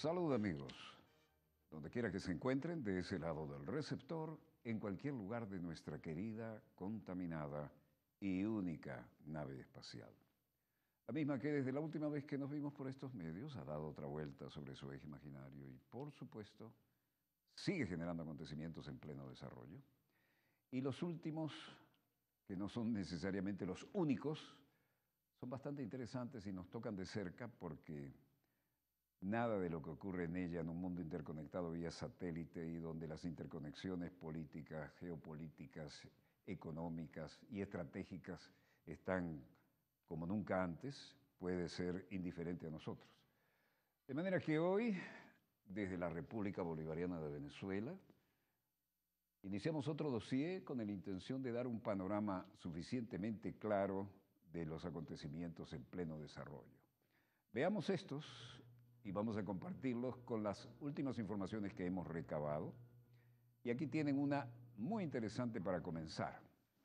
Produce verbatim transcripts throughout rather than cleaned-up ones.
Salud amigos, donde quiera que se encuentren, de ese lado del receptor, en cualquier lugar de nuestra querida, contaminada y única nave espacial. La misma que desde la última vez que nos vimos por estos medios ha dado otra vuelta sobre su eje imaginario y, por supuesto, sigue generando acontecimientos en pleno desarrollo. Y los últimos, que no son necesariamente los únicos, son bastante interesantes y nos tocan de cerca porque nada de lo que ocurre en ella en un mundo interconectado vía satélite y donde las interconexiones políticas, geopolíticas, económicas y estratégicas están como nunca antes, puede ser indiferente a nosotros. De manera que hoy, desde la República Bolivariana de Venezuela, iniciamos otro dossier con la intención de dar un panorama suficientemente claro de los acontecimientos en pleno desarrollo. Veamos estos y vamos a compartirlos con las últimas informaciones que hemos recabado. Y aquí tienen una muy interesante para comenzar.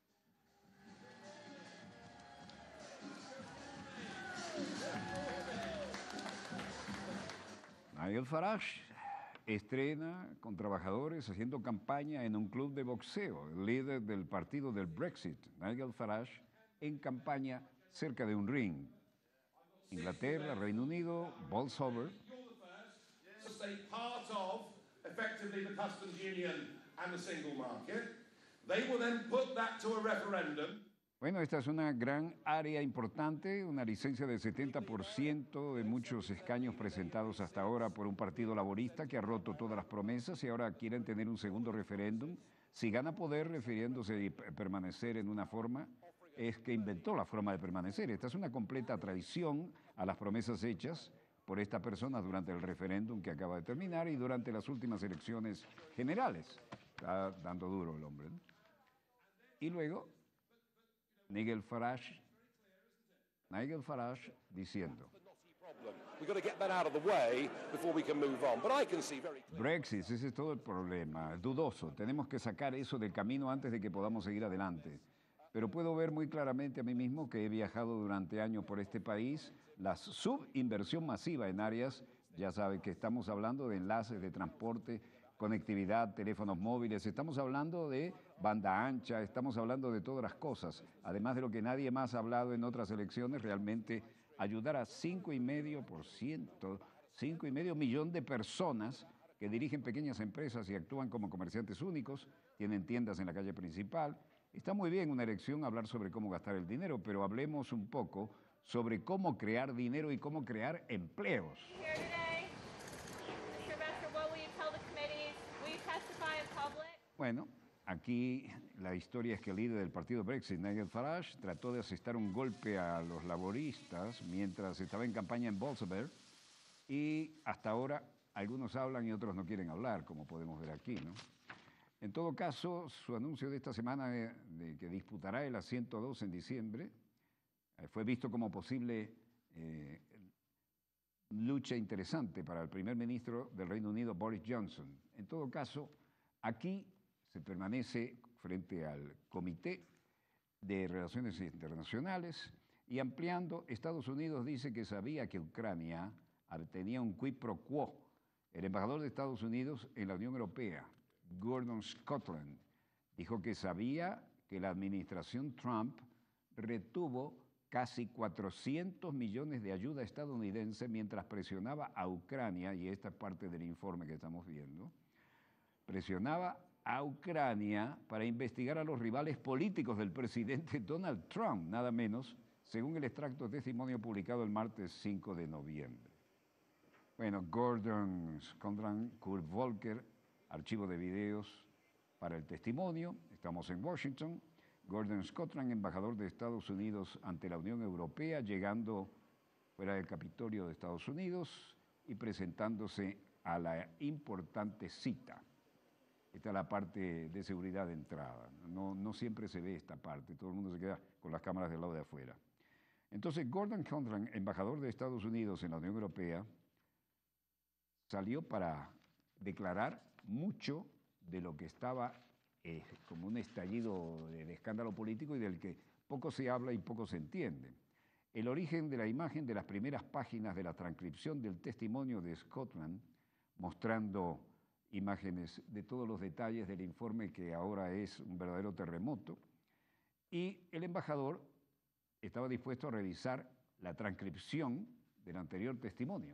Nigel Farage estrena con trabajadores haciendo campaña en un club de boxeo. El líder del partido del Brexit, Nigel Farage, en campaña cerca de un ring. Inglaterra, Reino Unido, Bolsover. Bueno, esta es una gran área importante, una licencia del setenta por ciento de muchos escaños presentados hasta ahora por un partido laborista que ha roto todas las promesas y ahora quieren tener un segundo referéndum. Si gana poder, refiriéndose a permanecer en una forma, es que inventó la forma de permanecer. Esta es una completa traición a las promesas hechas por esta persona durante el referéndum que acaba de terminar y durante las últimas elecciones generales. Está dando duro el hombre, ¿no? Y luego, Nigel Farage, Nigel Farage diciendo: Brexit, ese es todo el problema, dudoso. Tenemos que sacar eso del camino antes de que podamos seguir adelante. Pero puedo ver muy claramente a mí mismo que he viajado durante años por este país, la subinversión masiva en áreas, ya saben que estamos hablando de enlaces de transporte, conectividad, teléfonos móviles, estamos hablando de banda ancha, estamos hablando de todas las cosas, además de lo que nadie más ha hablado en otras elecciones, realmente ayudar a cinco y medio por ciento, cinco y medio millón de personas que dirigen pequeñas empresas y actúan como comerciantes únicos, tienen tiendas en la calle principal. Está muy bien una elección hablar sobre cómo gastar el dinero, pero hablemos un poco sobre cómo crear dinero y cómo crear empleos. Bueno, aquí la historia es que el líder del partido Brexit, Nigel Farage, trató de asestar un golpe a los laboristas mientras estaba en campaña en Bolsover y hasta ahora algunos hablan y otros no quieren hablar, como podemos ver aquí, ¿no? En todo caso, su anuncio de esta semana de, de que disputará el asiento dos en diciembre eh, fue visto como posible eh, lucha interesante para el primer ministro del Reino Unido, Boris Johnson. En todo caso, aquí se permanece frente al Comité de Relaciones Internacionales y ampliando, Estados Unidos dice que sabía que Ucrania tenía un quid pro quo. El embajador de Estados Unidos en la Unión Europea, Gordon Scotland, dijo que sabía que la administración Trump retuvo casi cuatrocientos millones de ayuda estadounidense mientras presionaba a Ucrania, y esta es parte del informe que estamos viendo, presionaba a Ucrania para investigar a los rivales políticos del presidente Donald Trump, nada menos, según el extracto de testimonio publicado el martes cinco de noviembre. Bueno, Gordon Scotland, Kurt Volker, archivo de videos para el testimonio. Estamos en Washington. Gordon Scotland, embajador de Estados Unidos ante la Unión Europea, llegando fuera del Capitolio de Estados Unidos y presentándose a la importante cita. Esta es la parte de seguridad de entrada. No, no siempre se ve esta parte. Todo el mundo se queda con las cámaras del lado de afuera. Entonces, Gordon Scotland, embajador de Estados Unidos en la Unión Europea, salió para declarar mucho de lo que estaba eh, como un estallido de, de escándalo político y del que poco se habla y poco se entiende. El origen de la imagen de las primeras páginas de la transcripción del testimonio de Scotland, mostrando imágenes de todos los detalles del informe que ahora es un verdadero terremoto, y el embajador estaba dispuesto a revisar la transcripción del anterior testimonio.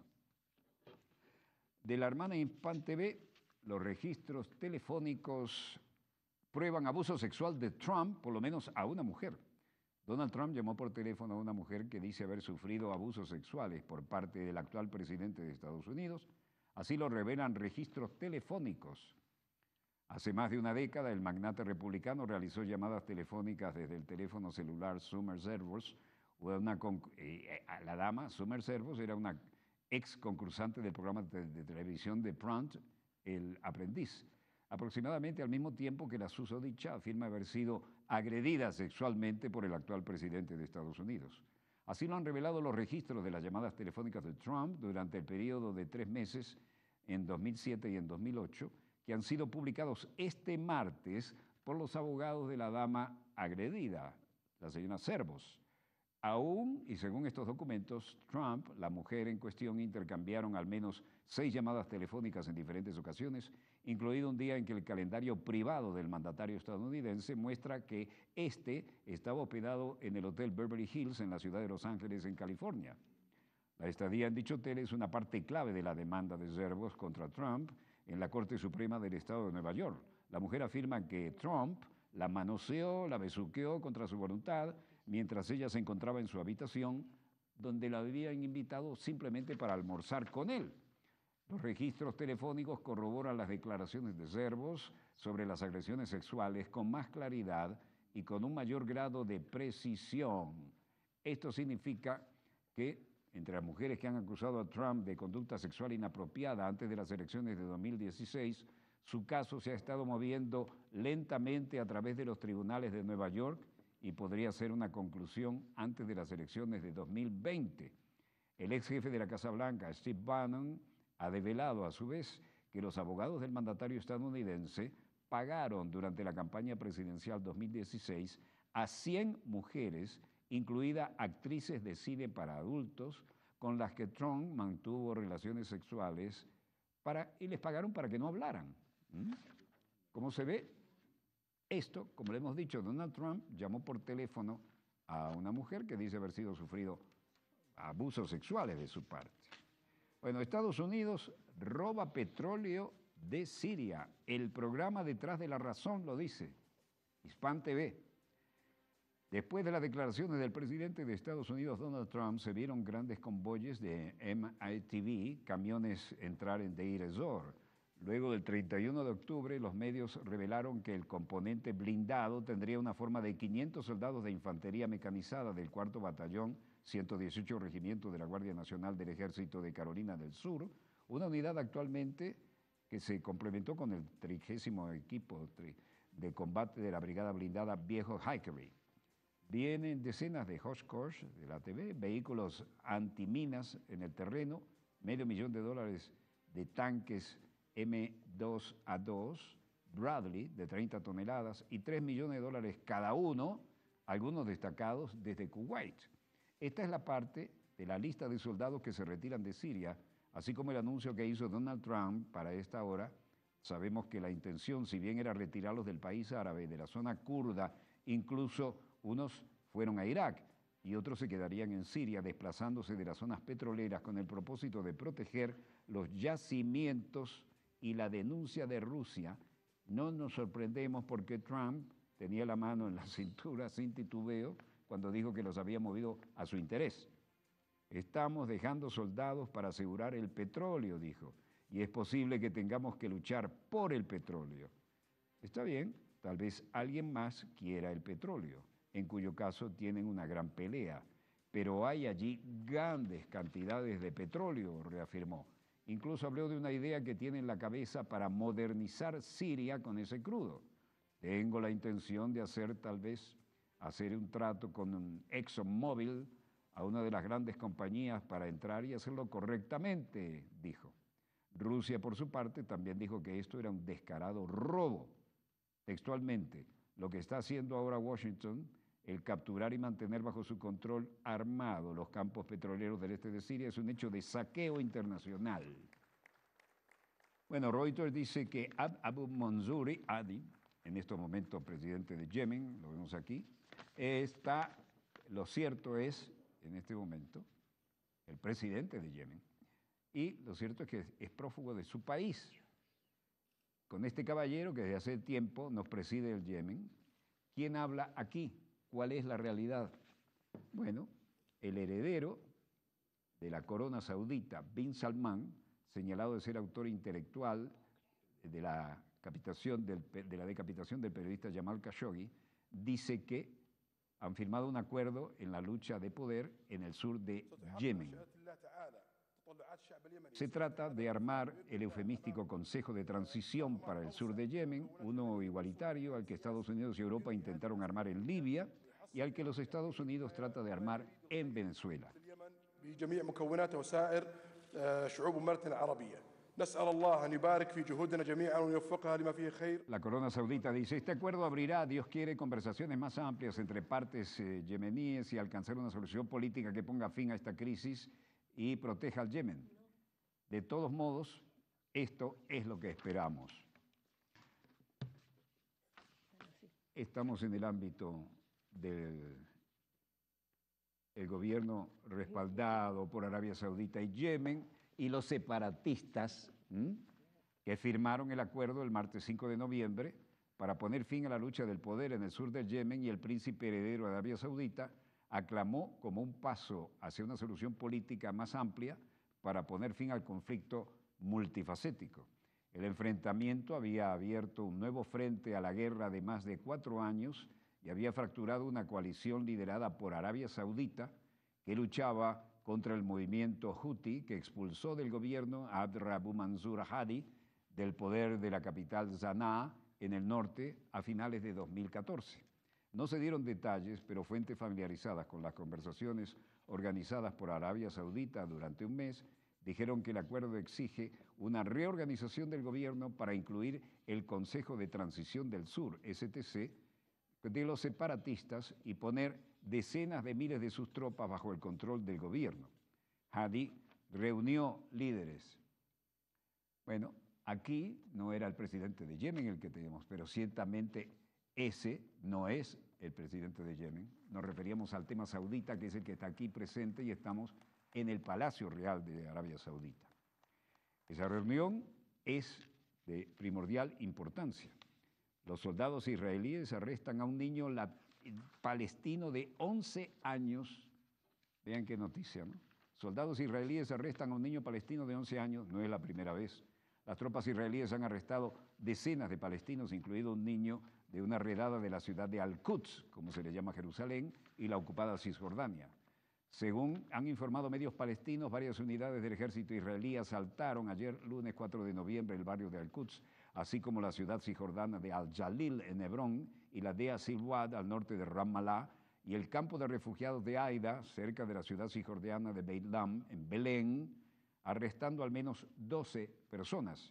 De la hermana Hispan T V, los registros telefónicos prueban abuso sexual de Trump, por lo menos a una mujer. Donald Trump llamó por teléfono a una mujer que dice haber sufrido abusos sexuales por parte del actual presidente de Estados Unidos. Así lo revelan registros telefónicos. Hace más de una década, el magnate republicano realizó llamadas telefónicas desde el teléfono celular Summer Servos. Una, eh, la dama, Summer Servos, era una ex concursante del programa de, de televisión de Prompt, El Aprendiz. Aproximadamente al mismo tiempo que la susodicha afirma haber sido agredida sexualmente por el actual presidente de Estados Unidos. Así lo han revelado los registros de las llamadas telefónicas de Trump durante el periodo de tres meses en dos mil siete y en dos mil ocho, que han sido publicados este martes por los abogados de la dama agredida, la señora Servos. Aún, y según estos documentos, Trump, la mujer en cuestión, intercambiaron al menos seis llamadas telefónicas en diferentes ocasiones, incluido un día en que el calendario privado del mandatario estadounidense muestra que este estaba hospedado en el Hotel Beverly Hills en la ciudad de Los Ángeles, en California. La estadía en dicho hotel es una parte clave de la demanda de Servos contra Trump en la Corte Suprema del Estado de Nueva York. La mujer afirma que Trump la manoseó, la besuqueó contra su voluntad, mientras ella se encontraba en su habitación, donde la habían invitado simplemente para almorzar con él. Los registros telefónicos corroboran las declaraciones de Servos sobre las agresiones sexuales con más claridad y con un mayor grado de precisión. Esto significa que entre las mujeres que han acusado a Trump de conducta sexual inapropiada antes de las elecciones de dos mil dieciséis, su caso se ha estado moviendo lentamente a través de los tribunales de Nueva York y podría ser una conclusión antes de las elecciones de dos mil veinte. El ex jefe de la Casa Blanca, Steve Bannon, ha develado a su vez que los abogados del mandatario estadounidense pagaron durante la campaña presidencial dos mil dieciséis a cien mujeres, incluidas actrices de cine para adultos, con las que Trump mantuvo relaciones sexuales para, y les pagaron para que no hablaran. ¿Mm? ¿Cómo se ve? Esto, como le hemos dicho, Donald Trump llamó por teléfono a una mujer que dice haber sido sufrido abusos sexuales de su parte. Bueno, Estados Unidos roba petróleo de Siria. El programa Detrás de la Razón lo dice. Hispan T V. Después de las declaraciones del presidente de Estados Unidos, Donald Trump, se vieron grandes convoyes de M I T V, camiones, entrar en Deir ez-Zor. Luego del treinta y uno de octubre, los medios revelaron que el componente blindado tendría una forma de quinientos soldados de infantería mecanizada del cuarto Batallón, ciento dieciocho Regimiento de la Guardia Nacional del Ejército de Carolina del Sur, una unidad actualmente que se complementó con el trigésimo equipo de combate de la Brigada Blindada Viejo Hickory. Vienen decenas de Oshkosh de la A T V, vehículos antiminas en el terreno, medio millón de dólares de tanques M dos A dos, Bradley, de treinta toneladas, y tres millones de dólares cada uno, algunos destacados desde Kuwait. Esta es la parte de la lista de soldados que se retiran de Siria, así como el anuncio que hizo Donald Trump para esta hora. Sabemos que la intención, si bien era retirarlos del país árabe, de la zona kurda, incluso unos fueron a Irak y otros se quedarían en Siria, desplazándose de las zonas petroleras con el propósito de proteger los yacimientos y la denuncia de Rusia. No nos sorprendemos porque Trump tenía la mano en la cintura sin titubeo cuando dijo que los había movido a su interés. Estamos dejando soldados para asegurar el petróleo, dijo, y es posible que tengamos que luchar por el petróleo. Está bien, tal vez alguien más quiera el petróleo, en cuyo caso tienen una gran pelea, pero hay allí grandes cantidades de petróleo, reafirmó. Incluso habló de una idea que tiene en la cabeza para modernizar Siria con ese crudo. Tengo la intención de hacer tal vez, hacer un trato con un ExxonMobil, a una de las grandes compañías, para entrar y hacerlo correctamente, dijo. Rusia, por su parte, también dijo que esto era un descarado robo. Textualmente, lo que está haciendo ahora Washington el capturar y mantener bajo su control armado los campos petroleros del este de Siria es un hecho de saqueo internacional. Bueno, Reuters dice que Abd Abu Manzuri Hadi, en estos momentos presidente de Yemen, lo vemos aquí, está, lo cierto es, en este momento, el presidente de Yemen, y lo cierto es que es prófugo de su país. Con este caballero que desde hace tiempo nos preside el Yemen, ¿quién habla aquí? ¿Cuál es la realidad? Bueno, el heredero de la corona saudita, Bin Salman, señalado de ser autor intelectual de la, capitación del, de la decapitación del periodista Jamal Khashoggi, dice que han firmado un acuerdo en la lucha de poder en el sur de Yemen. Se trata de armar el eufemístico Consejo de Transición para el sur de Yemen, uno igualitario al que Estados Unidos y Europa intentaron armar en Libia y al que los Estados Unidos trata de armar en Venezuela. La corona saudita dice, este acuerdo abrirá, Dios quiere, conversaciones más amplias entre partes eh, yemeníes y alcanzar una solución política que ponga fin a esta crisis y proteja al Yemen. De todos modos, esto es lo que esperamos. Estamos en el ámbito del el gobierno respaldado por Arabia Saudita y Yemen y los separatistas ¿m? que firmaron el acuerdo el martes cinco de noviembre para poner fin a la lucha del poder en el sur del Yemen, y el príncipe heredero de Arabia Saudita aclamó como un paso hacia una solución política más amplia para poner fin al conflicto multifacético. El enfrentamiento había abierto un nuevo frente a la guerra de más de cuatro años y había fracturado una coalición liderada por Arabia Saudita que luchaba contra el movimiento Houthi que expulsó del gobierno a Abd Abu Manzur Hadi del poder de la capital Sanaa en el norte a finales de dos mil catorce. No se dieron detalles, pero fuentes familiarizadas con las conversaciones organizadas por Arabia Saudita durante un mes dijeron que el acuerdo exige una reorganización del gobierno para incluir el Consejo de Transición del Sur, S T C, de los separatistas y poner decenas de miles de sus tropas bajo el control del gobierno. Hadi reunió líderes. Bueno, aquí no era el presidente de Yemen el que tenemos, pero ciertamente ese no es el presidente de Yemen. Nos referíamos al tema saudita, que es el que está aquí presente, y estamos en el Palacio Real de Arabia Saudita. Esa reunión es de primordial importancia. Los soldados israelíes arrestan a un niño la, palestino de once años. Vean qué noticia, ¿no? Soldados israelíes arrestan a un niño palestino de once años, no es la primera vez. Las tropas israelíes han arrestado decenas de palestinos, incluido un niño de una redada de la ciudad de Al-Quds, como se le llama a Jerusalén, y la ocupada Cisjordania. Según han informado medios palestinos, varias unidades del ejército israelí asaltaron ayer, lunes cuatro de noviembre, el barrio de Al-Quds, así como la ciudad cisjordana de Al-Jalil en Hebrón y la de Asilwad al norte de Ramallah, y el campo de refugiados de Aida, cerca de la ciudad cisjordana de Beit Lam, en Belén, arrestando al menos doce personas.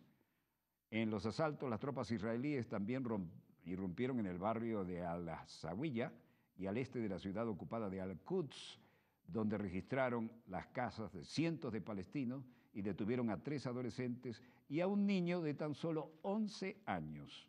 En los asaltos, las tropas israelíes también irrumpieron en el barrio de Al-Zawiya y al este de la ciudad ocupada de Al-Quds, donde registraron las casas de cientos de palestinos y detuvieron a tres adolescentes y a un niño de tan solo once años.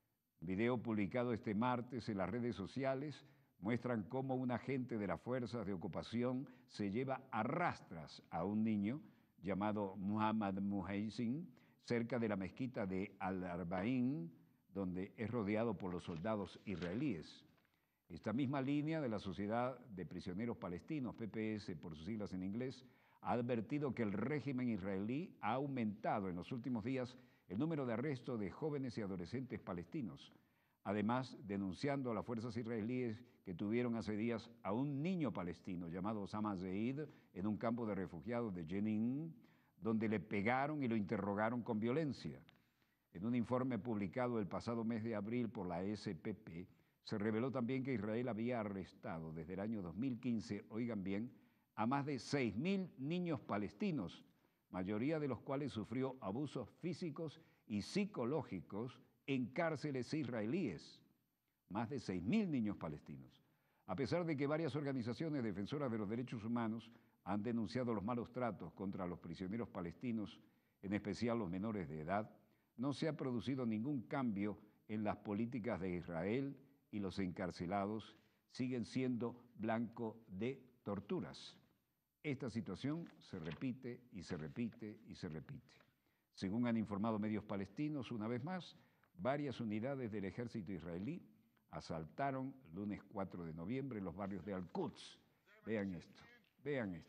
Video publicado este martes en las redes sociales muestran cómo un agente de las fuerzas de ocupación se lleva a rastras a un niño llamado Muhammad Muhaisin cerca de la mezquita de Al-Arba'in, donde es rodeado por los soldados israelíes. Esta misma línea de la Sociedad de Prisioneros Palestinos, P P S por sus siglas en inglés, ha advertido que el régimen israelí ha aumentado en los últimos días el número de arrestos de jóvenes y adolescentes palestinos, además denunciando a las fuerzas israelíes que tuvieron hace días a un niño palestino llamado Osama Zeid en un campo de refugiados de Jenin, donde le pegaron y lo interrogaron con violencia. En un informe publicado el pasado mes de abril por la S P P, se reveló también que Israel había arrestado desde el año dos mil quince, oigan bien, a más de seis mil niños palestinos, mayoría de los cuales sufrió abusos físicos y psicológicos en cárceles israelíes. Más de seis mil niños palestinos. A pesar de que varias organizaciones defensoras de los derechos humanos han denunciado los malos tratos contra los prisioneros palestinos, en especial los menores de edad, no se ha producido ningún cambio en las políticas de Israel y los encarcelados siguen siendo blanco de torturas. Esta situación se repite y se repite y se repite. Según han informado medios palestinos, una vez más, varias unidades del ejército israelí asaltaron el lunes cuatro de noviembre los barrios de Al-Quds. Vean esto, vean esto.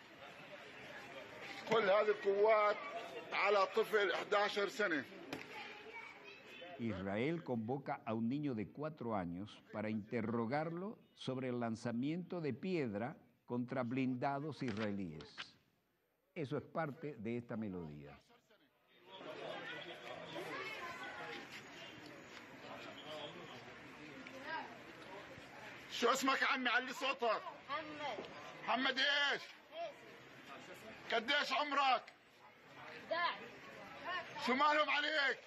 Israel convoca a un niño de cuatro años para interrogarlo sobre el lanzamiento de piedra contra blindados israelíes. Eso es parte de esta melodía. شو اسمك يا عمي؟ علي صوتك. محمد. محمد ايش؟ قديش عمرك؟ أحد عشر. شو مالهم عليك؟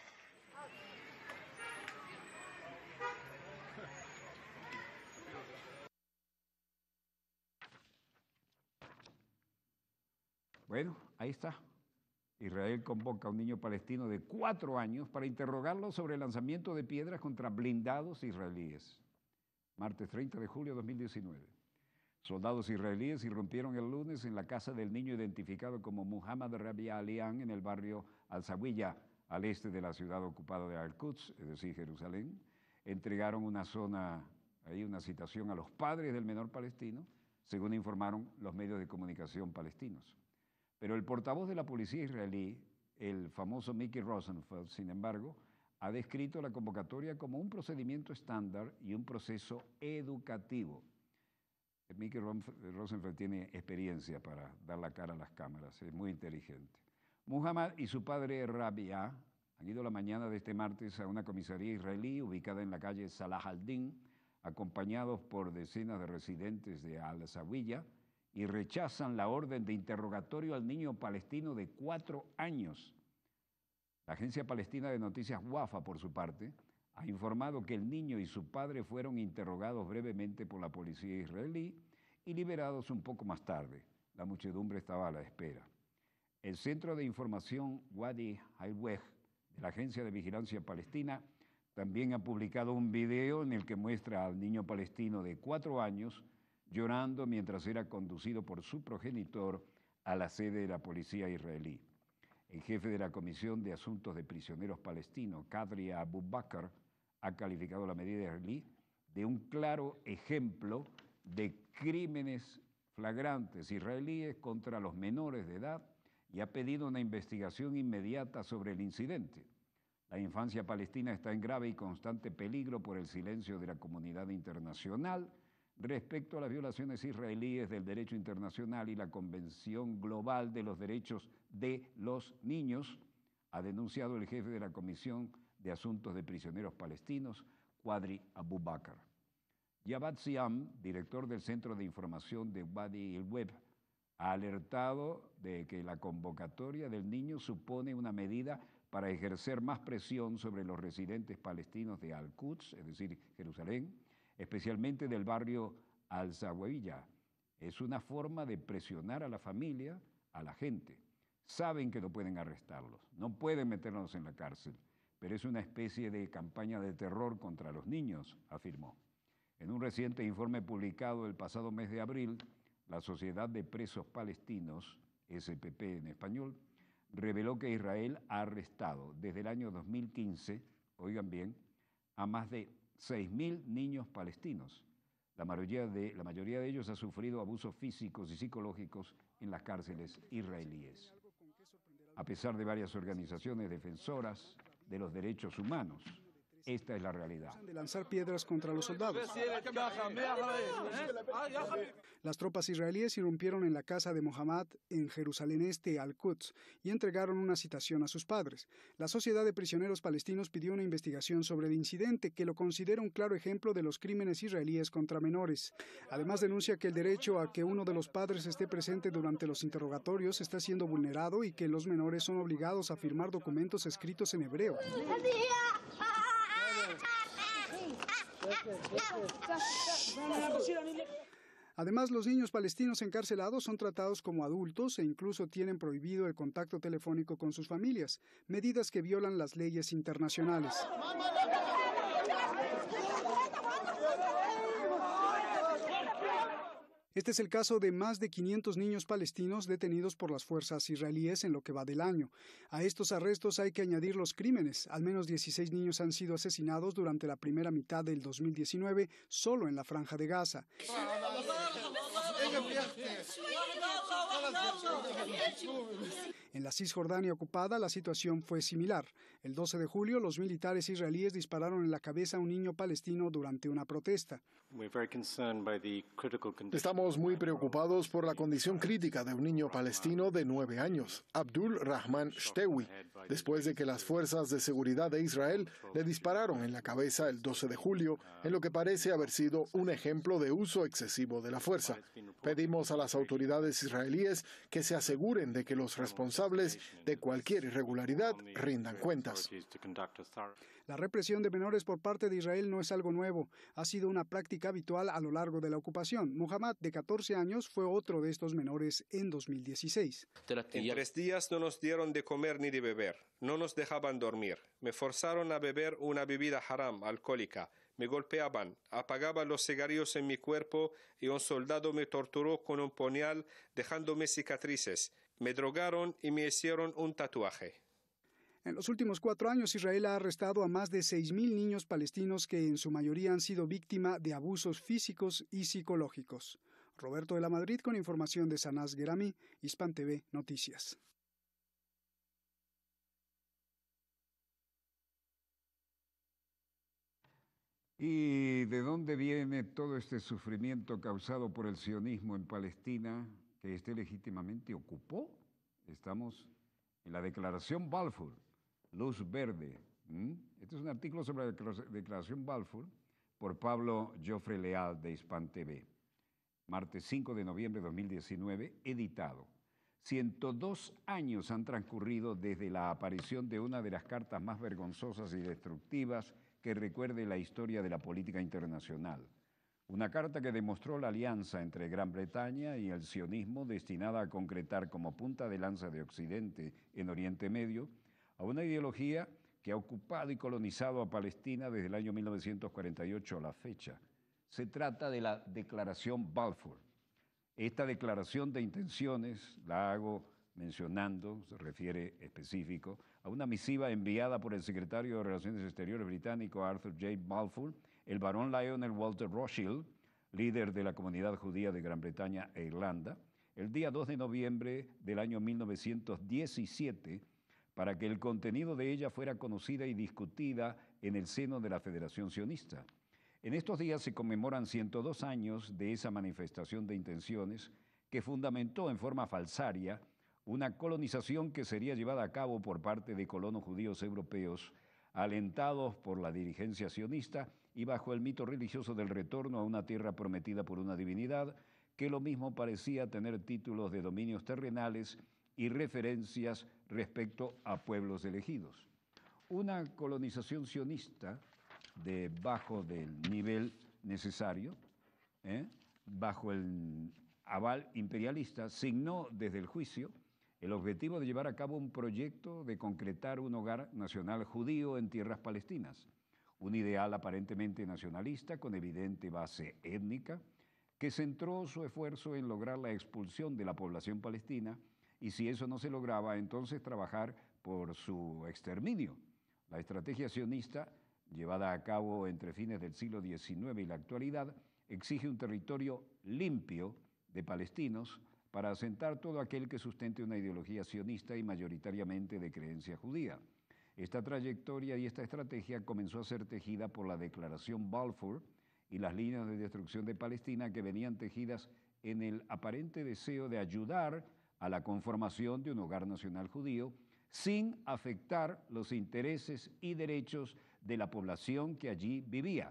Bueno, ahí está. Israel convoca a un niño palestino de cuatro años para interrogarlo sobre el lanzamiento de piedras contra blindados israelíes. Martes treinta de julio de dos mil diecinueve. Soldados israelíes irrumpieron el lunes en la casa del niño identificado como Muhammad Rabia Alian en el barrio Al-Zawiya, al este de la ciudad ocupada de Al-Quds, es decir, Jerusalén. Entregaron una zona, ahí una citación a los padres del menor palestino, según informaron los medios de comunicación palestinos. Pero el portavoz de la policía israelí, el famoso Mickey Rosenfeld, sin embargo, ha descrito la convocatoria como un procedimiento estándar y un proceso educativo. Mickey Rosenfeld tiene experiencia para dar la cara a las cámaras, es muy inteligente. Muhammad y su padre Rabia han ido la mañana de este martes a una comisaría israelí ubicada en la calle Salah al-Din, acompañados por decenas de residentes de Al-Zawiya, y rechazan la orden de interrogatorio al niño palestino de cuatro años. La agencia palestina de noticias Wafa, por su parte, ha informado que el niño y su padre fueron interrogados brevemente por la policía israelí y liberados un poco más tarde. La muchedumbre estaba a la espera. El Centro de Información Wadi Al-Weg de la Agencia de Vigilancia Palestina también ha publicado un video en el que muestra al niño palestino de cuatro años llorando mientras era conducido por su progenitor a la sede de la policía israelí. El jefe de la Comisión de Asuntos de Prisioneros Palestinos, Kadri Abu Bakr, ha calificado la medida israelí de un claro ejemplo de crímenes flagrantes israelíes contra los menores de edad y ha pedido una investigación inmediata sobre el incidente. La infancia palestina está en grave y constante peligro por el silencio de la comunidad internacional respecto a las violaciones israelíes del derecho internacional y la Convención Global de los Derechos de los Niños, ha denunciado el jefe de la Comisión de Asuntos de Prisioneros Palestinos, Kadri Abu Bakr. Javad Siam, director del Centro de Información de Wadi al-Web, ha alertado de que la convocatoria del niño supone una medida para ejercer más presión sobre los residentes palestinos de Al-Quds, es decir, Jerusalén, especialmente del barrio Al-Zawiya. Es una forma de presionar a la familia, a la gente. Saben que no pueden arrestarlos, no pueden meterlos en la cárcel, pero es una especie de campaña de terror contra los niños, afirmó. En un reciente informe publicado el pasado mes de abril, la Sociedad de Presos Palestinos, S P P en español, reveló que Israel ha arrestado desde el año dos mil quince, oigan bien, a más de seis mil niños palestinos. La mayoría, de, la mayoría de ellos ha sufrido abusos físicos y psicológicos en las cárceles israelíes. A pesar de varias organizaciones defensoras de los derechos humanos, esta es la realidad. De lanzar piedras contra los soldados. Las tropas israelíes irrumpieron en la casa de Muhammad en Jerusalén Este, Al-Quds, y entregaron una citación a sus padres. La Sociedad de Prisioneros Palestinos pidió una investigación sobre el incidente, que lo considera un claro ejemplo de los crímenes israelíes contra menores. Además, denuncia que el derecho a que uno de los padres esté presente durante los interrogatorios está siendo vulnerado y que los menores son obligados a firmar documentos escritos en hebreo. Además, los niños palestinos encarcelados son tratados como adultos e incluso tienen prohibido el contacto telefónico con sus familias, medidas que violan las leyes internacionales. Este es el caso de más de quinientos niños palestinos detenidos por las fuerzas israelíes en lo que va del año. A estos arrestos hay que añadir los crímenes. Al menos dieciséis niños han sido asesinados durante la primera mitad del dos mil diecinueve solo en la Franja de Gaza. En la Cisjordania ocupada, la situación fue similar. El doce de julio, los militares israelíes dispararon en la cabeza a un niño palestino durante una protesta. Estamos muy preocupados por la condición crítica de un niño palestino de nueve años, Abdul Rahman Shtewi, después de que las fuerzas de seguridad de Israel le dispararon en la cabeza el doce de julio, en lo que parece haber sido un ejemplo de uso excesivo de la fuerza. Pedimos a las autoridades israelíes que se aseguren de que los responsables de cualquier irregularidad rindan cuentas. La represión de menores por parte de Israel no es algo nuevo. Ha sido una práctica habitual a lo largo de la ocupación. Muhammad, de catorce años, fue otro de estos menores en dos mil dieciséis. En tres días no nos dieron de comer ni de beber. No nos dejaban dormir. Me forzaron a beber una bebida haram, alcohólica. Me golpeaban, apagaban los cigarrillos en mi cuerpo y un soldado me torturó con un puñal, dejándome cicatrices. Me drogaron y me hicieron un tatuaje. En los últimos cuatro años, Israel ha arrestado a más de seis mil niños palestinos que en su mayoría han sido víctima de abusos físicos y psicológicos. Roberto de la Madrid con información de Sanaz Gerami, Hispan T V Noticias. ¿Y de dónde viene todo este sufrimiento causado por el sionismo en Palestina que éste legítimamente ocupó? Estamos en la Declaración Balfour, Luz Verde. ¿Mm? Este es un artículo sobre la Declaración Balfour por Pablo Joffre Leal de Hispan T V. Martes cinco de noviembre de dos mil diecinueve, editado. ciento dos años han transcurrido desde la aparición de una de las cartas más vergonzosas y destructivas que recuerde la historia de la política internacional. Una carta que demostró la alianza entre Gran Bretaña y el sionismo destinada a concretar como punta de lanza de Occidente en Oriente Medio a una ideología que ha ocupado y colonizado a Palestina desde el año mil novecientos cuarenta y ocho a la fecha. Se trata de la Declaración Balfour. Esta declaración de intenciones la hago mencionando, se refiere específico, a una misiva enviada por el secretario de Relaciones Exteriores británico Arthur J. Balfour, el barón Lionel Walter Rothschild, líder de la comunidad judía de Gran Bretaña e Irlanda, el día dos de noviembre del año mil novecientos diecisiete, para que el contenido de ella fuera conocida y discutida en el seno de la Federación Sionista. En estos días se conmemoran ciento dos años de esa manifestación de intenciones que fundamentó en forma falsaria una colonización que sería llevada a cabo por parte de colonos judíos europeos, alentados por la dirigencia sionista y bajo el mito religioso del retorno a una tierra prometida por una divinidad, que lo mismo parecía tener títulos de dominios terrenales y referencias respecto a pueblos elegidos. Una colonización sionista debajo del nivel necesario, ¿eh? bajo el aval imperialista, signó desde el juicio el objetivo de llevar a cabo un proyecto de concretar un hogar nacional judío en tierras palestinas, un ideal aparentemente nacionalista con evidente base étnica, que centró su esfuerzo en lograr la expulsión de la población palestina y si eso no se lograba, entonces trabajar por su exterminio. La estrategia sionista, llevada a cabo entre fines del siglo diecinueve y la actualidad, exige un territorio limpio de palestinos para asentar todo aquel que sustente una ideología sionista y mayoritariamente de creencia judía. Esta trayectoria y esta estrategia comenzó a ser tejida por la Declaración Balfour y las líneas de destrucción de Palestina que venían tejidas en el aparente deseo de ayudar a la conformación de un hogar nacional judío sin afectar los intereses y derechos de la población que allí vivía.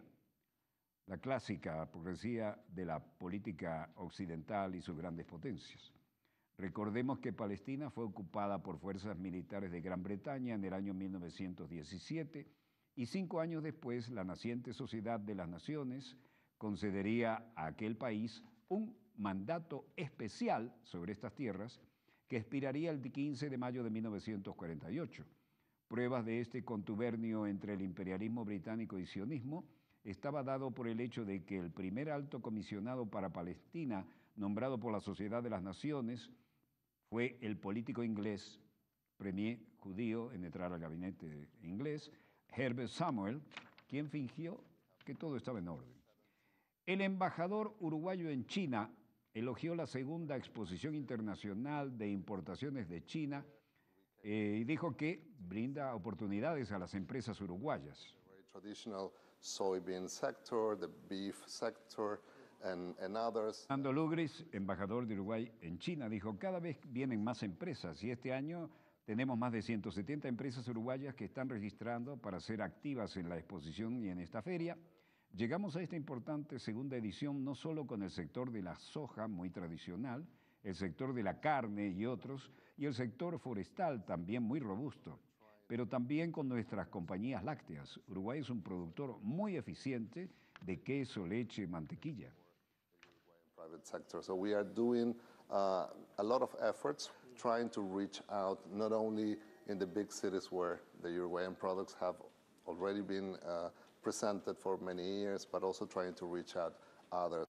La clásica hipocresía de la política occidental y sus grandes potencias. Recordemos que Palestina fue ocupada por fuerzas militares de Gran Bretaña en el año mil novecientos diecisiete y cinco años después la naciente Sociedad de las Naciones concedería a aquel país un mandato especial sobre estas tierras que expiraría el quince de mayo de mil novecientos cuarenta y ocho. Pruebas de este contubernio entre el imperialismo británico y sionismo estaba dado por el hecho de que el primer alto comisionado para Palestina, nombrado por la Sociedad de las Naciones, fue el político inglés, premier judío en entrar al gabinete inglés, Herbert Samuel, quien fingió que todo estaba en orden. El embajador uruguayo en China elogió la segunda exposición internacional de importaciones de China eh, y dijo que brinda oportunidades a las empresas uruguayas. Soybean sector, the beef sector, and, and others. Fernando Lugris, embajador de Uruguay en China, dijo: cada vez vienen más empresas y este año tenemos más de ciento setenta empresas uruguayas que están registrando para ser activas en la exposición y en esta feria. Llegamos a esta importante segunda edición no solo con el sector de la soja, muy tradicional, el sector de la carne y otros, y el sector forestal, también muy robusto, pero también con nuestras compañías lácteas. Uruguay es un productor muy eficiente de queso, leche y mantequilla. Private sector. So we are doing uh, a lot of efforts trying to reach out not only in the big cities where the Uruguayan products have already been uh, presented for many years, but also trying to reach out others.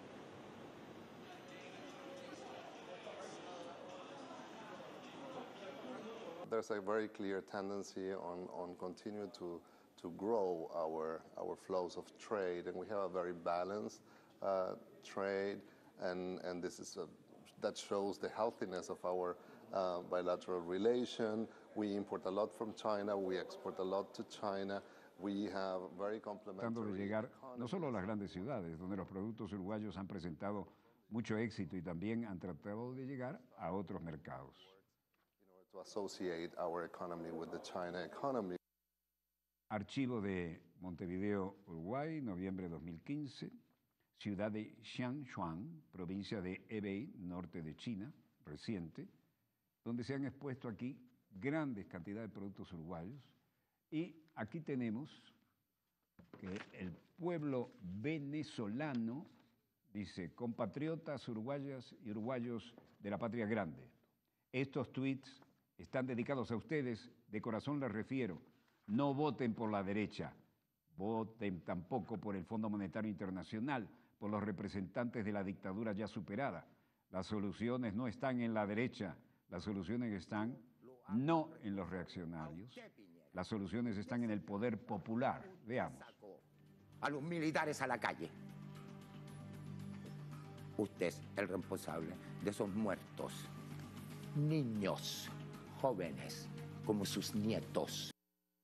There's a very clear tendency on, on continue to, to grow our, our flows of trade, and we have a very balanced uh, trade, and, and this is a, that shows the healthiness of our uh, bilateral relation. We import a lot from China, we export a lot to China. We have very complementary Tratando de llegar no solo a las grandes ciudades, donde los productos uruguayos han presentado mucho éxito y también han tratado de llegar a otros mercados. To associate our economy with the China economy. Archivo de Montevideo, Uruguay, noviembre de dos mil quince. Ciudad de Xiangshuang, provincia de Hebei, norte de China, reciente, donde se han expuesto aquí grandes cantidades de productos uruguayos. Y aquí tenemos que el pueblo venezolano dice: compatriotas uruguayas y uruguayos de la patria grande. Estos tweets están dedicados a ustedes, de corazón les refiero. No voten por la derecha, voten tampoco por el Fondo Monetario Internacional, por los representantes de la dictadura ya superada. Las soluciones no están en la derecha, las soluciones están no en los reaccionarios, las soluciones están en el poder popular. Veamos. A los militares a la calle. Usted es el responsable de esos muertos. Niños, jóvenes, como sus nietos.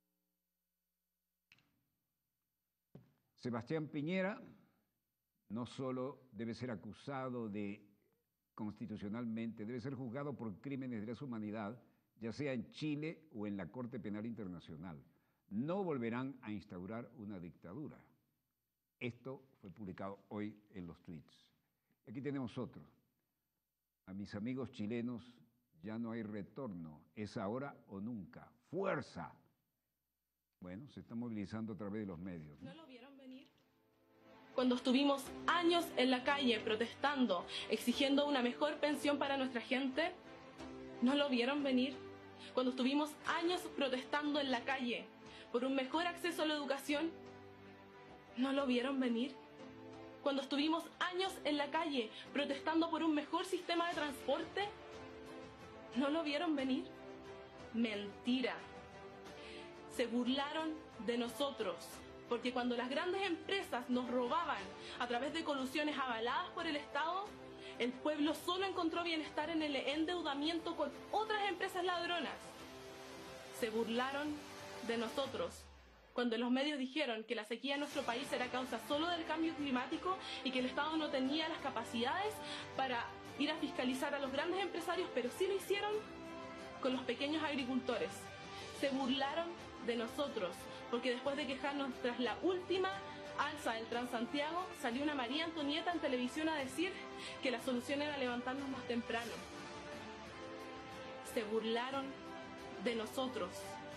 Sebastián Piñera no solo debe ser acusado de constitucionalmente, debe ser juzgado por crímenes de lesa humanidad, ya sea en Chile o en la Corte Penal Internacional. No volverán a instaurar una dictadura. Esto fue publicado hoy en los tweets. Aquí tenemos otro. A mis amigos chilenos, ya no hay retorno, es ahora o nunca. ¡Fuerza! Bueno, se está movilizando a través de los medios, ¿no? ¿No lo vieron venir? Cuando estuvimos años en la calle protestando, exigiendo una mejor pensión para nuestra gente, ¿no lo vieron venir? Cuando estuvimos años protestando en la calle por un mejor acceso a la educación, ¿no lo vieron venir? Cuando estuvimos años en la calle protestando por un mejor sistema de transporte, ¿no lo vieron venir? Mentira. Se burlaron de nosotros, porque cuando las grandes empresas nos robaban a través de colusiones avaladas por el Estado, el pueblo solo encontró bienestar en el endeudamiento con otras empresas ladronas. Se burlaron de nosotros cuando los medios dijeron que la sequía en nuestro país era causa solo del cambio climático y que el Estado no tenía las capacidades para ir a fiscalizar a los grandes empresarios, pero sí lo hicieron con los pequeños agricultores. Se burlaron de nosotros, porque después de quejarnos tras la última alza del Transantiago, salió una María Antonieta en televisión a decir que la solución era levantarnos más temprano. Se burlaron de nosotros.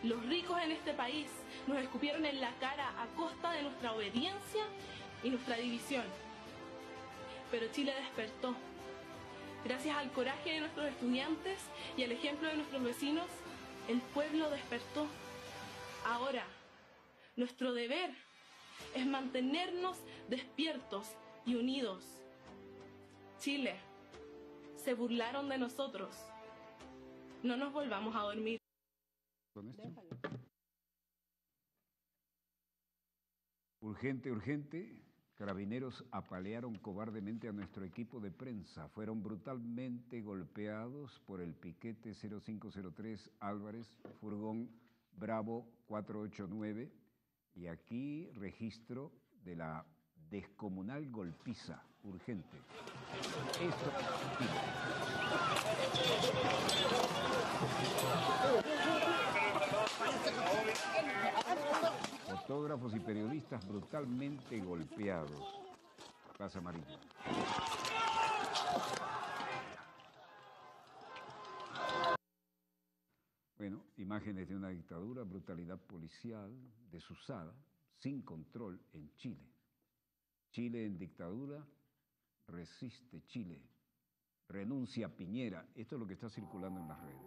Los ricos en este país nos escupieron en la cara a costa de nuestra obediencia y nuestra división. Pero Chile despertó. Gracias al coraje de nuestros estudiantes y al ejemplo de nuestros vecinos, el pueblo despertó. Ahora, nuestro deber es mantenernos despiertos y unidos. Chile, se burlaron de nosotros. No nos volvamos a dormir. Urgente, urgente. Carabineros apalearon cobardemente a nuestro equipo de prensa. Fueron brutalmente golpeados por el piquete cero cinco cero tres Álvarez, furgón Bravo cuatro ocho nueve. Y aquí registro de la descomunal golpiza. Urgente. Esto. Fotógrafos y periodistas brutalmente golpeados. Plaza Amarilla. Bueno, imágenes de una dictadura, brutalidad policial, desusada, sin control en Chile. Chile en dictadura, resiste Chile, renuncia Piñera. Esto es lo que está circulando en las redes.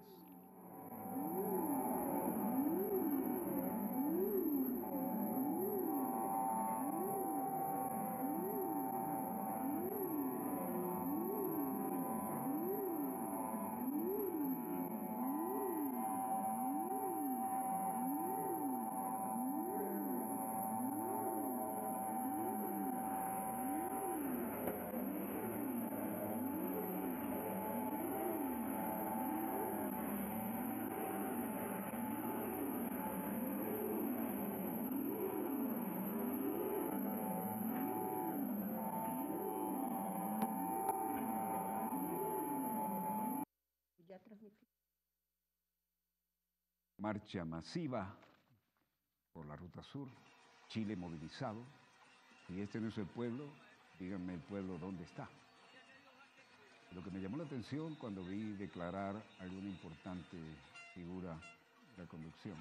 Marcha masiva por la Ruta Sur, Chile movilizado. Si este no es el pueblo, díganme el pueblo dónde está. Lo que me llamó la atención cuando vi declarar alguna importante figura de la conducción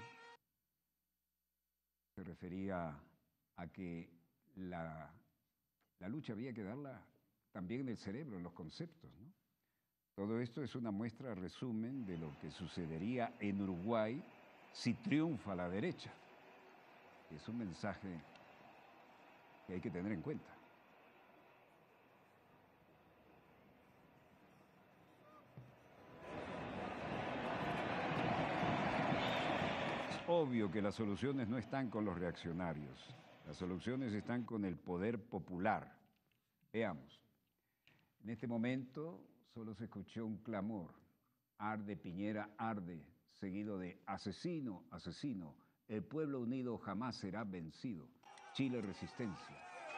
se refería a que la, la lucha había que darla también en el cerebro, en los conceptos, ¿no? Todo esto es una muestra resumen de lo que sucedería en Uruguay si triunfa la derecha. Es un mensaje que hay que tener en cuenta. Es obvio que las soluciones no están con los reaccionarios. Las soluciones están con el poder popular. Veamos. En este momento solo se escuchó un clamor. Arde, Piñera, arde, seguido de asesino, asesino. El pueblo unido jamás será vencido. Chile resistencia.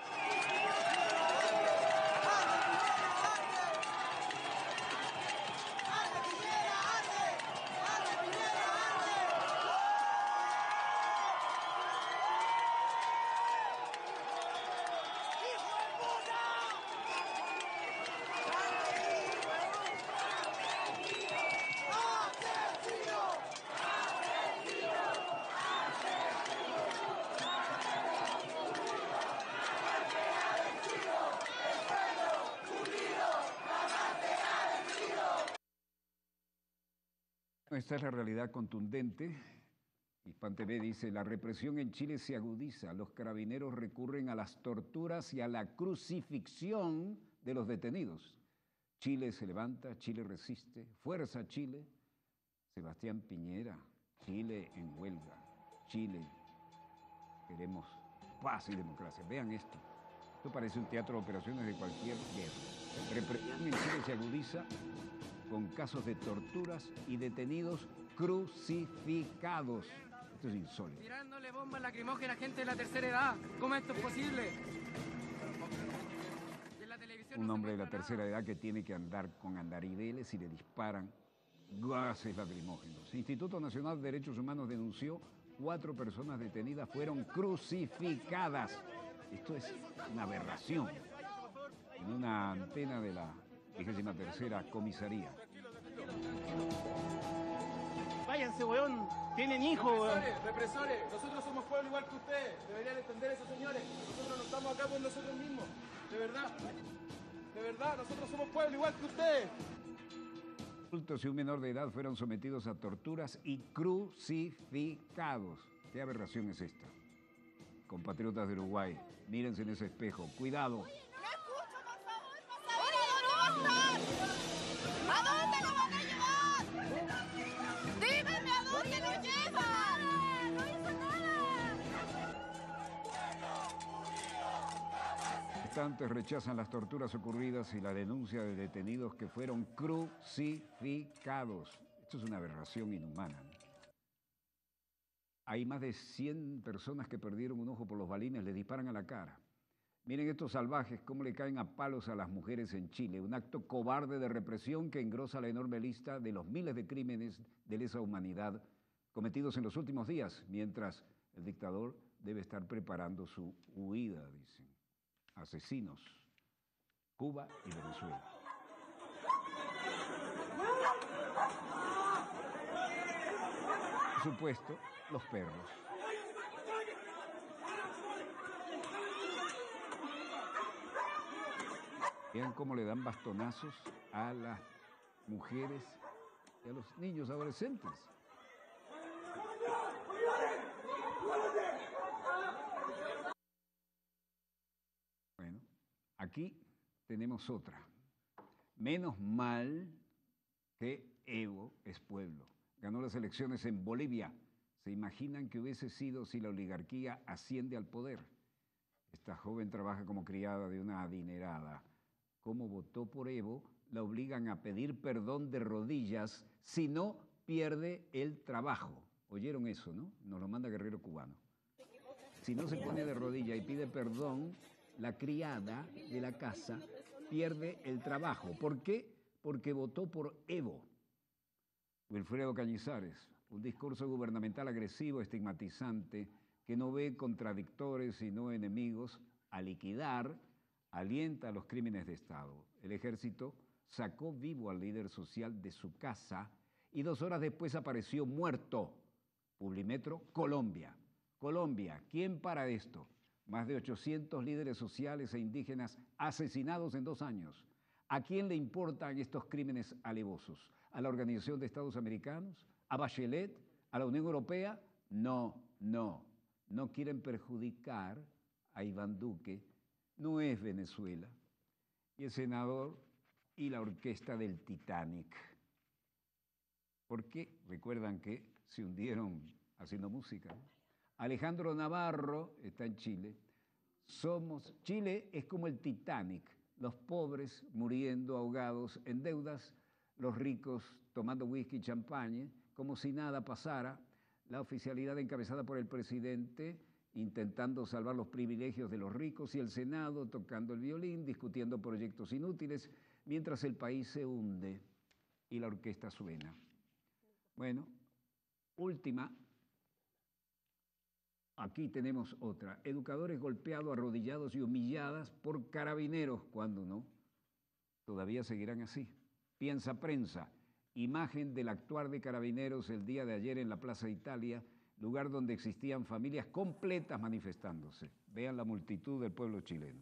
Esta es la realidad contundente. Hispan T V dice, la represión en Chile se agudiza, los carabineros recurren a las torturas y a la crucifixión de los detenidos. Chile se levanta, Chile resiste, fuerza Chile. Sebastián Piñera, Chile en huelga, Chile, queremos paz y democracia. Vean esto, esto parece un teatro de operaciones de cualquier guerra. Represión en Chile se agudiza con casos de torturas y detenidos crucificados. Esto es insólito. Tirándole bombas lacrimógenas a gente de la tercera edad. ¿Cómo esto es posible? Un hombre de la tercera edad que tiene que andar con andariveles y le disparan gases lacrimógenos. Instituto Nacional de Derechos Humanos denunció cuatro personas detenidas fueron crucificadas. Esto es una aberración. En una antena de la vigésima tercera comisaría. Váyanse, weón. Tienen hijos. Represores, represores, nosotros somos pueblo igual que ustedes. Deberían entender eso, señores. Nosotros no estamos acá por nosotros mismos. De verdad. De verdad, nosotros somos pueblo igual que ustedes. Adultos y un menor de edad fueron sometidos a torturas y crucificados. ¿Qué aberración es esta? Compatriotas de Uruguay, mírense en ese espejo. Cuidado. ¿Me escucho, por favor? Por favor, ¿a dónde va a estar? ¿A dónde lo van a llevar? Díganme, ¿a dónde lo llevan? No hizo nada. Manifestantes rechazan las torturas ocurridas y la denuncia de detenidos que fueron crucificados. Esto es una aberración inhumana. Hay más de cien personas que perdieron un ojo por los balines, le disparan a la cara. Miren estos salvajes cómo le caen a palos a las mujeres en Chile. Un acto cobarde de represión que engrosa la enorme lista de los miles de crímenes de lesa humanidad cometidos en los últimos días, mientras el dictador debe estar preparando su huida, dicen. Asesinos, Cuba y Venezuela. Por supuesto, los perros. Vean cómo le dan bastonazos a las mujeres y a los niños adolescentes. Bueno, aquí tenemos otra. Menos mal que Evo es pueblo. Ganó las elecciones en Bolivia. ¿Se imaginan que hubiese sido si la oligarquía asciende al poder? Esta joven trabaja como criada de una adinerada. ¿Cómo votó por Evo? La obligan a pedir perdón de rodillas, si no pierde el trabajo. ¿Oyeron eso, no? Nos lo manda Guerrero Cubano. Si no se pone de rodilla y pide perdón, la criada de la casa pierde el trabajo. ¿Por qué? Porque votó por Evo. Wilfredo Cañizares, un discurso gubernamental agresivo, estigmatizante, que no ve contradictores sino enemigos, a liquidar, alienta a los crímenes de Estado. El ejército sacó vivo al líder social de su casa y dos horas después apareció muerto. Publimetro, Colombia. Colombia, ¿quién para esto? Más de ochocientos líderes sociales e indígenas asesinados en dos años. ¿A quién le importan estos crímenes alevosos? ¿A la Organización de Estados Americanos? ¿A Bachelet? ¿A la Unión Europea? No, no. No quieren perjudicar a Iván Duque. No es Venezuela. Y el senador y la orquesta del Titanic. ¿Por qué? Recuerdan que se hundieron haciendo música, ¿no? Alejandro Navarro está en Chile. Somos, Chile es como el Titanic. Los pobres muriendo ahogados en deudas, los ricos tomando whisky y champaña, como si nada pasara. La oficialidad encabezada por el presidente intentando salvar los privilegios de los ricos y el Senado tocando el violín, discutiendo proyectos inútiles, mientras el país se hunde y la orquesta suena. Bueno, última. Aquí tenemos otra. Educadores golpeados, arrodillados y humilladas por carabineros. ¿Cuándo no? Todavía seguirán así. Piensa Prensa. Imagen del actuar de carabineros el día de ayer en la Plaza Italia, lugar donde existían familias completas manifestándose. Vean la multitud del pueblo chileno.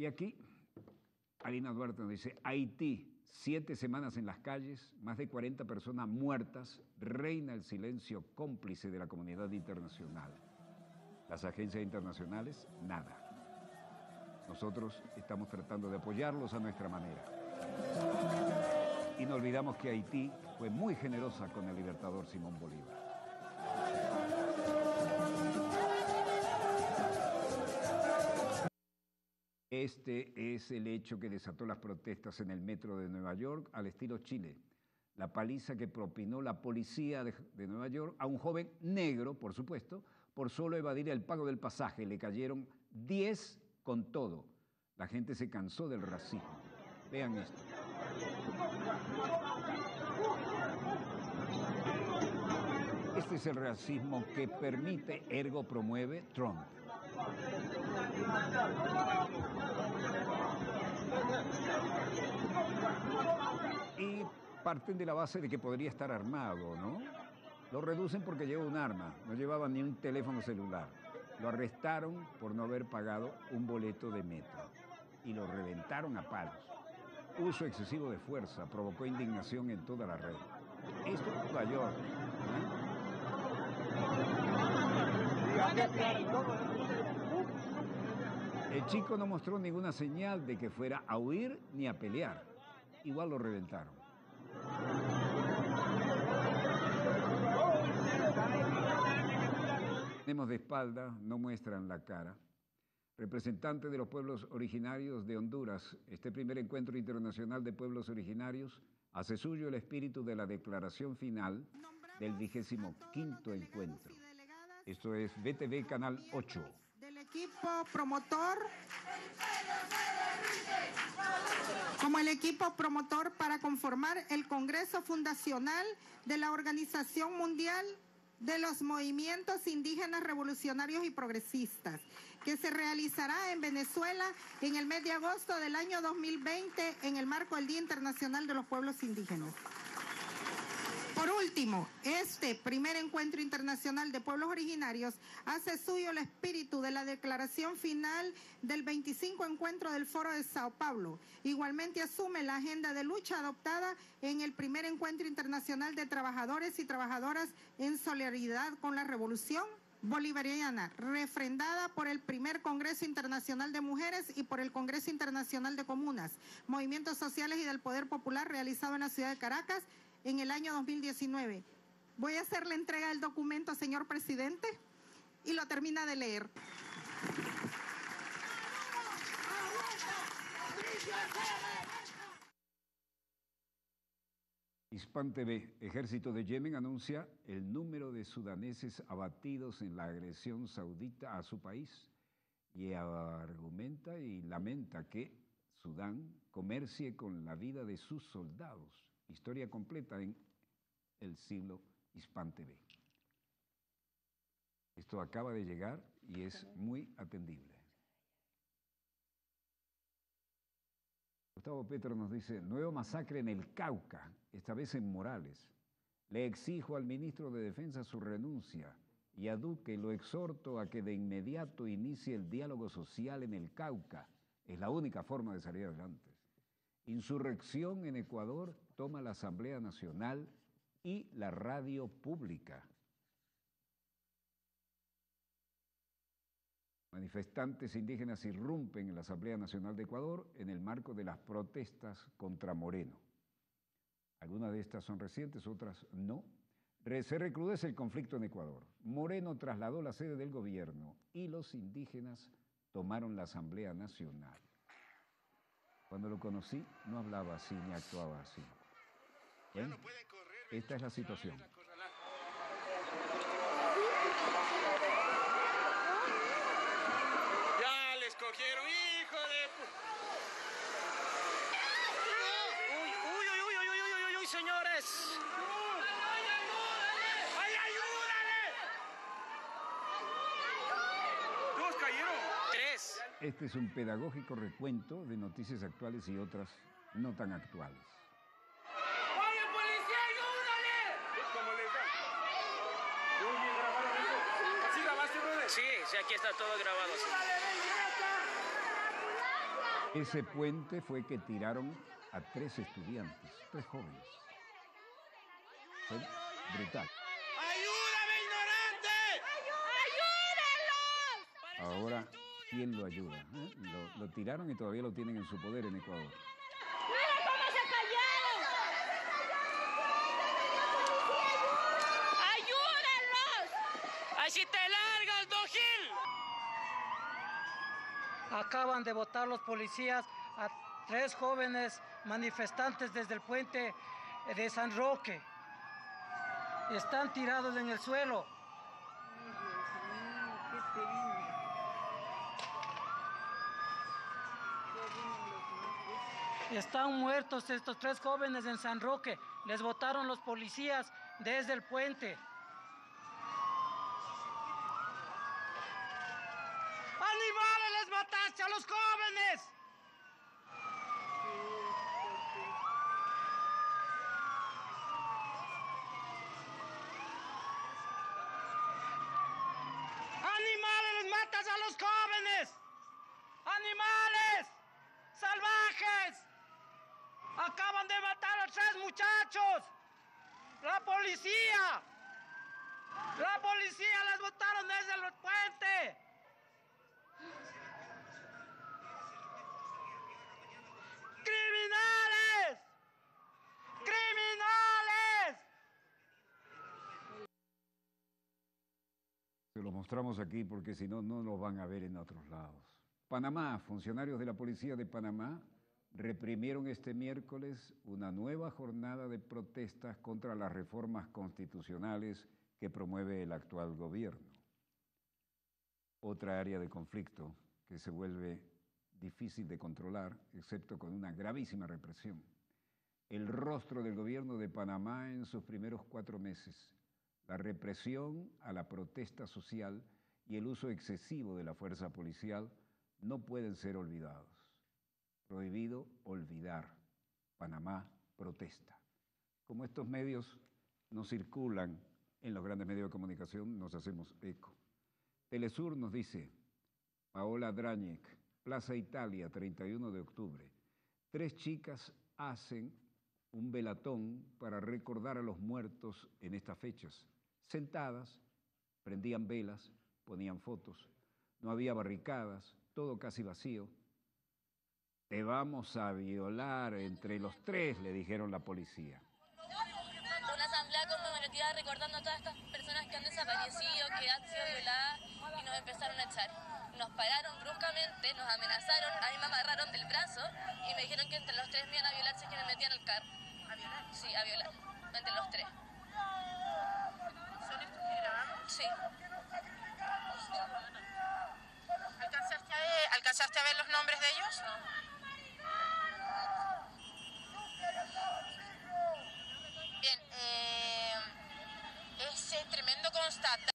Y aquí, Alina Duarte nos dice, Haití, siete semanas en las calles, más de cuarenta personas muertas, reina el silencio cómplice de la comunidad internacional. Las agencias internacionales, nada. Nosotros estamos tratando de apoyarlos a nuestra manera. Y no olvidamos que Haití fue muy generosa con el libertador Simón Bolívar. Este es el hecho que desató las protestas en el metro de Nueva York al estilo Chile. La paliza que propinó la policía de, de Nueva York a un joven negro, por supuesto, por solo evadir el pago del pasaje. Le cayeron diez con todo. La gente se cansó del racismo. Vean esto. Este es el racismo que permite, ergo promueve, Trump. Y parten de la base de que podría estar armado, ¿no? Lo reducen porque lleva un arma, no llevaba ni un teléfono celular. Lo arrestaron por no haber pagado un boleto de metro y lo reventaron a palos. Uso excesivo de fuerza provocó indignación en toda la red. Esto es Nueva York, ¿eh? El chico no mostró ninguna señal de que fuera a huir ni a pelear. Igual lo reventaron. Tenemos de espalda, no muestran la cara. Representante de los pueblos originarios de Honduras, este primer encuentro internacional de pueblos originarios hace suyo el espíritu de la declaración final del vigésimo quinto encuentro. Esto es B T V Canal ocho. Del equipo promotor, como el equipo promotor para conformar el Congreso Fundacional de la Organización Mundial de los Movimientos Indígenas Revolucionarios y Progresistas, que se realizará en Venezuela en el mes de agosto del año dos mil veinte en el marco del Día Internacional de los Pueblos Indígenas. Por último, este primer encuentro internacional de pueblos originarios hace suyo el espíritu de la declaración final del veinticinco encuentro del Foro de Sao Paulo. Igualmente asume la agenda de lucha adoptada en el primer encuentro internacional de trabajadores y trabajadoras en solidaridad con la revolución bolivariana, refrendada por el primer Congreso Internacional de Mujeres y por el Congreso Internacional de Comunas, Movimientos Sociales y del Poder Popular realizado en la ciudad de Caracas en el año dos mil diecinueve. Voy a hacer la entrega del documento, señor presidente, y lo termina de leer. Hispan T V, Ejército de Yemen anuncia el número de sudaneses abatidos en la agresión saudita a su país y argumenta y lamenta que Sudán comercie con la vida de sus soldados. Historia completa en El Siglo Hispan T V. Esto acaba de llegar y es muy atendible. Gustavo Petro nos dice, nuevo masacre en el Cauca, esta vez en Morales. Le exijo al ministro de Defensa su renuncia y a Duque lo exhorto a que de inmediato inicie el diálogo social en el Cauca. Es la única forma de salir adelante. Insurrección en Ecuador toma la Asamblea Nacional y la radio pública. Manifestantes indígenas irrumpen en la Asamblea Nacional de Ecuador en el marco de las protestas contra Moreno. Algunas de estas son recientes, otras no. Se recrudece el conflicto en Ecuador. Moreno trasladó la sede del gobierno y los indígenas tomaron la Asamblea Nacional. Cuando lo conocí, no hablaba así ni actuaba así. ¿Ven? Esta es la situación. Ya les cogieron, hijo de... Uy, uy, uy, uy, uy, uy, uy, uy, señores. ¡Ay, ayúdale! Dos cayeron. Tres. Este es un pedagógico recuento de noticias actuales y otras no tan actuales. ¡Oye, policía, ayúdale! ¿Cómo les da? ¿Dónde grabaron eso? ¿Sí grabaste, brother? Sí, sí, aquí está todo grabado. Sí. Ese puente fue que tiraron a tres estudiantes, tres jóvenes. Fue brutal. ¡Ayúdame, ignorante! ¡Ayúdenlos! Ahora, ¿quién lo ayuda? ¿Eh? Lo, lo tiraron y todavía lo tienen en su poder en Ecuador. ¡Mira cómo se callaron! ¡Ayúdenlos! ¡Así te largas, Dogil! Acaban de botar los policías a tres jóvenes manifestantes desde el puente de San Roque. Están tirados en el suelo. Están muertos estos tres jóvenes en San Roque. Les botaron los policías desde el puente. ¡Animales, les mataste a los jóvenes! ¡Animales, les matas a los jóvenes! ¡Animales! ¡Salvajes! ¡Acaban de matar a tres muchachos! ¡La policía! ¡La policía les botaron desde el puente! ¡Criminales! ¡Criminales! Se los mostramos aquí porque si no, no los van a ver en otros lados. Panamá, funcionarios de la Policía de Panamá reprimieron este miércoles una nueva jornada de protestas contra las reformas constitucionales que promueve el actual gobierno. Otra área de conflicto que se vuelve difícil de controlar, excepto con una gravísima represión. El rostro del gobierno de Panamá en sus primeros cuatro meses, la represión a la protesta social y el uso excesivo de la fuerza policial no pueden ser olvidados. Prohibido olvidar. Panamá protesta. Como estos medios no circulan en los grandes medios de comunicación, nos hacemos eco. Telesur nos dice, Paola Drañek, Plaza Italia, treinta y uno de octubre. Tres chicas hacen un velatón para recordar a los muertos en estas fechas. Sentadas, prendían velas, ponían fotos. No había barricadas, todo casi vacío. Te vamos a violar entre los tres, le dijeron la policía. Una asamblea conmemorativa recordando a todas estas personas que han desaparecido, que han sido violadas y nos empezaron a echar. Nos pararon bruscamente, nos amenazaron, a mí me amarraron del brazo y me dijeron que entre los tres me iban a violar si es que me metían al carro. ¿A violar? Sí, a violar, entre los tres. ¿Son estos que grabamos? Sí. ¿Alcanzaste a, ver, ¿Alcanzaste a ver los nombres de ellos? Bien, eh, ese tremendo constatar.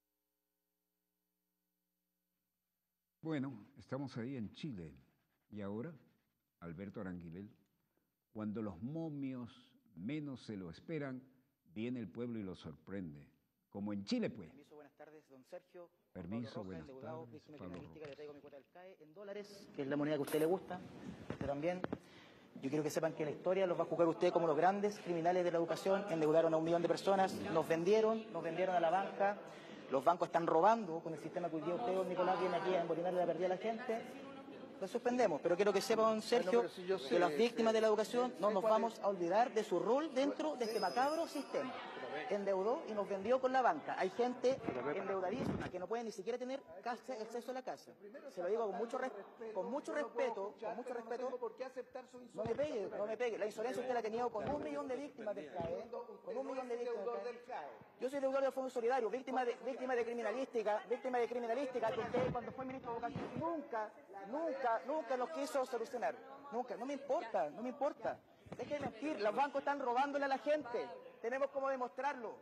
Bueno, estamos ahí en Chile. Y ahora, Alberto Aranguibel, cuando los momios menos se lo esperan, viene el pueblo y lo sorprende. Como en Chile, pues. Permiso, buenas tardes, don Sergio. Permiso, Rojas, buenas endeudado, tardes. víctima Pablo criminalística, Rojas. le traigo mi cuota del C A E en dólares, que es la moneda que a usted le gusta, usted también. Yo quiero que sepan que la historia los va a juzgar usted como los grandes criminales de la educación. Endeudaron a un millón de personas, nos vendieron, nos vendieron a la banca. Los bancos están robando con el sistema que hoy día usted, don Nicolás, viene aquí a embolinarle la pérdida a la gente. Lo suspendemos, pero quiero que sepa, don Sergio, que las víctimas de la educación no nos vamos a olvidar de su rol dentro de este macabro sistema. Endeudó y nos vendió con la banca. Hay gente endeudadísima que no puede ni siquiera tener casa, acceso a la casa. Se lo digo con mucho, res, con mucho respeto, con mucho respeto. No me pegue, no me pegue. La insolencia usted la ha tenido con un millón de víctimas del C A E. Con un millón de víctimas del C A E. Yo soy deudor del Fondo Solidario, víctima de, víctima de criminalística, víctima de criminalística que usted cuando fue ministro de Educación nunca, nunca, nunca nos quiso solucionar. Nunca, no me importa, no me importa. Deje de mentir, los bancos están robándole a la gente. Tenemos cómo demostrarlo.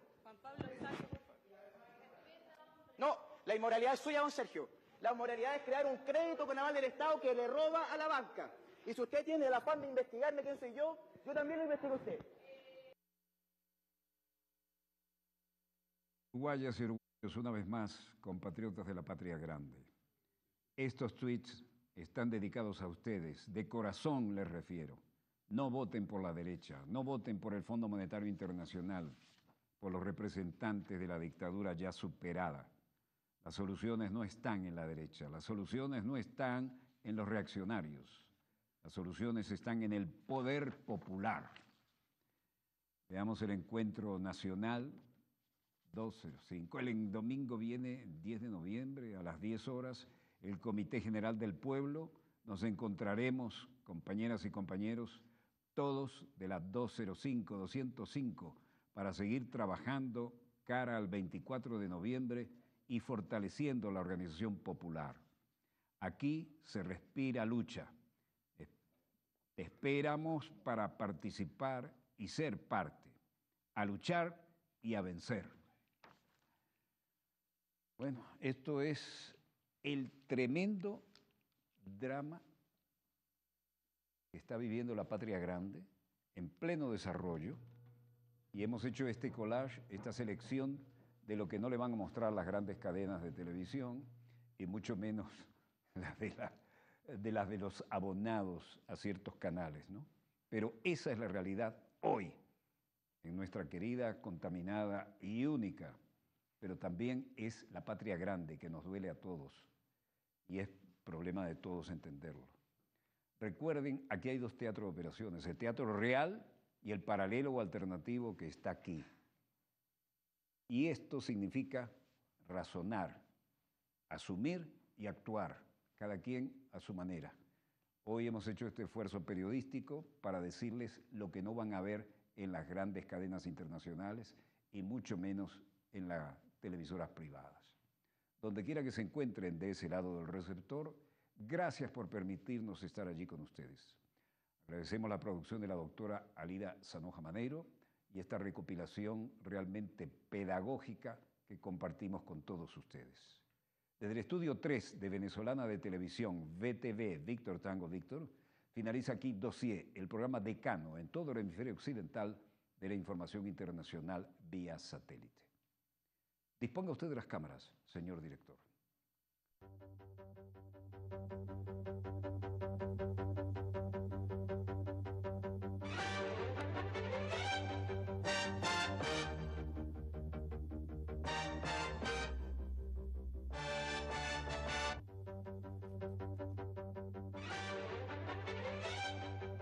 No, la inmoralidad es suya, don Sergio. La inmoralidad es crear un crédito con aval del Estado que le roba a la banca. Y si usted tiene el afán de investigarme quién soy yo, yo también lo investigo a usted. Uruguayas y uruguayos, una vez más, compatriotas de la patria grande. Estos tweets están dedicados a ustedes. De corazón les refiero. No voten por la derecha, no voten por el Fondo Monetario Internacional, por los representantes de la dictadura ya superada. Las soluciones no están en la derecha, las soluciones no están en los reaccionarios, las soluciones están en el poder popular. Veamos el encuentro nacional dos cero cinco. El domingo viene, diez de noviembre, a las diez horas, el Comité General del Pueblo. Nos encontraremos, compañeras y compañeros, todos de la doscientos cinco, doscientos cinco, para seguir trabajando cara al veinticuatro de noviembre y fortaleciendo la organización popular. Aquí se respira lucha. Esperamos para participar y ser parte, a luchar y a vencer. Bueno, esto es el tremendo drama que está viviendo la patria grande en pleno desarrollo, y hemos hecho este collage, esta selección de lo que no le van a mostrar las grandes cadenas de televisión y mucho menos las de, la, de las de los abonados a ciertos canales, ¿no? Pero esa es la realidad hoy en nuestra querida, contaminada y única, pero también es la patria grande que nos duele a todos y es problema de todos entenderlo. Recuerden, aquí hay dos teatros de operaciones, el teatro real y el paralelo o alternativo que está aquí. Y esto significa razonar, asumir y actuar, cada quien a su manera. Hoy hemos hecho este esfuerzo periodístico para decirles lo que no van a ver en las grandes cadenas internacionales y mucho menos en las televisoras privadas. Donde quiera que se encuentren de ese lado del receptor, gracias por permitirnos estar allí con ustedes. Agradecemos la producción de la doctora Alida Sanoja Maneiro y esta recopilación realmente pedagógica que compartimos con todos ustedes. Desde el estudio tres de Venezolana de Televisión, V T V, Víctor Tango Víctor, finaliza aquí Dossier, el programa decano en todo el hemisferio occidental de la información internacional vía satélite. Disponga usted de las cámaras, señor director.